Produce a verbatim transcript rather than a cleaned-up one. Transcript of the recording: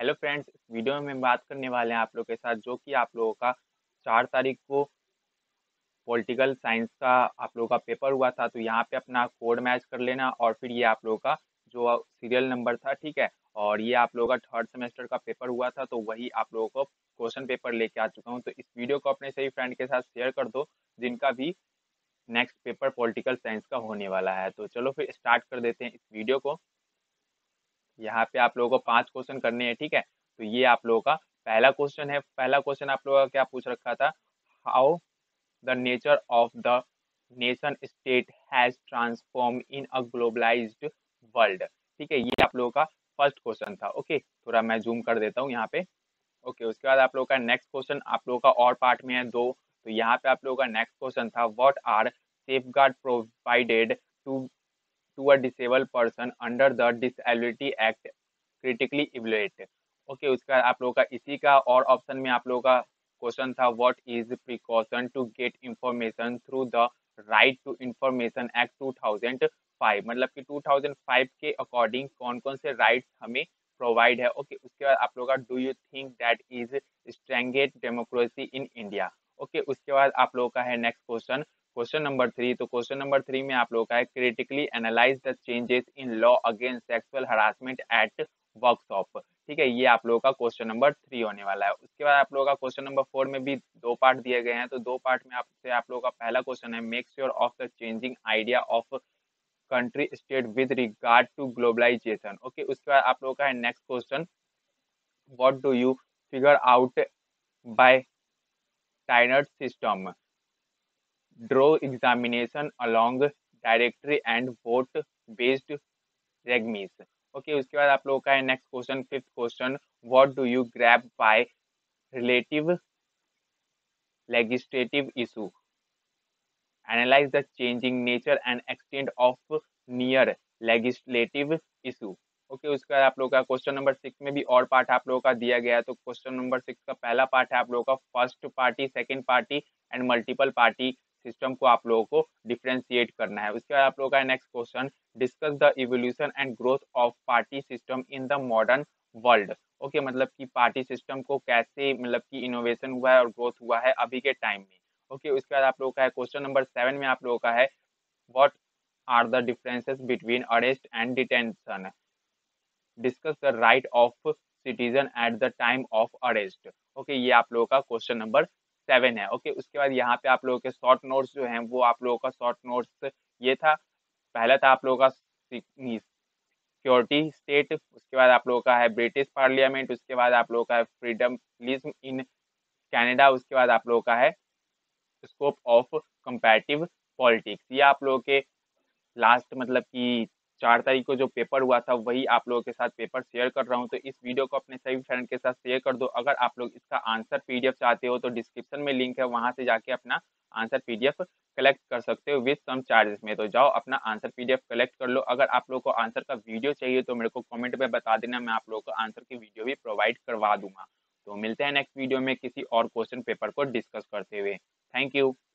Hello friends, इस video में हम बात करने वाले हैं आप लोगों के साथ जो कि आप लोगों का चार तारीख को पॉलिटिकल साइंस का आप लोगों का पेपर हुआ था। तो यहाँ पे अपना कोड मैच कर लेना और फिर ये आप लोगों का जो सीरियल नंबर था, ठीक है। और ये आप लोगों का थर्ड सेमेस्टर का पेपर हुआ था, तो वही आप लोगों को क्वेश्चन पेपर लेके आ चुका हूँ। तो इस वीडियो को अपने सही फ्रेंड के साथ शेयर कर दो जिनका भी नेक्स्ट पेपर पॉलिटिकल साइंस का होने वाला है। तो चलो फिर स्टार्ट कर देते हैं इस वीडियो को। यहाँ पे आप लोगों को पांच क्वेश्चन करने हैं, ठीक है। तो ये आप लोगों का पहला क्वेश्चन है। पहला क्वेश्चन आप लोगों का क्या पूछ रखा था, how the nature of the nation state has transform in a globalised world. ठीक है, ये आप लोगों का फर्स्ट क्वेश्चन था। ओके, थोड़ा मैं जूम कर देता हूँ यहाँ पे। ओके, उसके बाद आप लोगों का नेक्स्ट क्वेश्चन आप लोगों का और पार्ट में है दो। तो यहाँ पे आप लोगों का नेक्स्ट क्वेश्चन था, what are safeguard provided to to a disable person under the disability act critically evaluate. Okay, उसका आप लोगों का इसी का और ऑप्शन में आप लोगों का क्वेश्चन था, what is precaution to get information through the right to information act two thousand five. मतलब कि टू थाउजेंड फाइव के अकॉर्डिंग कौन कौन से राइट्स हमें प्रोवाइड है। ओके, उसके बाद आप लोगों का, do you think that is strengthened democracy in India. Okay, उसके बाद आप लोगों का है next question, question number three. तो क्वेश्चन नंबर थ्री में आप लोगों का है, critically analyse the changes in law against sexual harassment at workshop. ठीक है, ये आप लोगों का क्वेश्चन नंबर थ्री होने वाला है। उसके बाद आप लोगों का क्वेश्चन नंबर फोर में भी दो पार्ट दिए गए हैं। तो दो पार्ट में आपसे आप लोगों का पहला क्वेश्चन है, make sure of the changing idea of country state with regard to globalisation. Okay, उसके बाद आप लोगों का है next question, what do you figure out by tiner system, draw examination along directory and vote based regimes. Okay, उसके बाद आप लोगों का है next question, fifth question, what do you grab by relative legislative issue, analyse the changing nature and extent of near legislative issue. Okay, उसके बाद आप लोगों का क्वेश्चन नंबर सिक्स में भी और पार्ट आप लोगों का दिया गया है। तो क्वेश्चन नंबर सिक्स का पहला पार्ट है आप लोगों का first party, second party and multiple party system को आप लोगों को डिफ्रेंशिएट करना है। उसके बाद आप लोगों का next question, discuss the evolution and growth of party system in the modern world. Okay, मतलब कि पार्टी सिस्टम को कैसे, मतलब कि इनोवेशन हुआ है और ग्रोथ हुआ है अभी के टाइम में। ओके, उसके बाद आप लोगों का है क्वेश्चन नंबर सेवन में आप लोगों का है, what are the differences between arrest and detention, discuss the right of citizen at the time of arrest. Okay, ये आप लोगों का क्वेश्चन नंबर सेवन है। ओके, उसके बाद यहाँ पे आप लोगों के शॉर्ट नोट्स जो हैं वो आप लोगों का शॉर्ट नोट्स ये था, पहला था आप लोगों का सिक्योरिटी स्टेट, उसके बाद आप लोगों का है ब्रिटिश पार्लियामेंट, उसके बाद आप लोगों का है फ्रीडमलिज्म इन कनाडा, उसके बाद आप लोगों का है स्कोप ऑफ कंपैरेटिव पॉलिटिक्स। ये आप लोगों के लास्ट, मतलब कि चार तारीख को जो पेपर हुआ था वही आप लोगों के साथ पेपर शेयर कर रहा हूँ। तो इस वीडियो को अपने सभी फ्रेंड के साथ शेयर कर दो। अगर आप लोग इसका आंसर पीडीएफ चाहते हो तो डिस्क्रिप्शन में लिंक है, वहां से जाके अपना आंसर पीडीएफ कलेक्ट कर सकते हो विद सम चार्जेस में। तो जाओ अपना आंसर पीडीएफ कलेक्ट कर लो। अगर आप लोग को आंसर का वीडियो चाहिए तो मेरे को कमेंट में बता देना, मैं आप लोगों को आंसर की वीडियो भी प्रोवाइड करवा दूंगा। तो मिलते हैं नेक्स्ट वीडियो में किसी और क्वेश्चन पेपर को डिस्कस करते हुए। Thank you.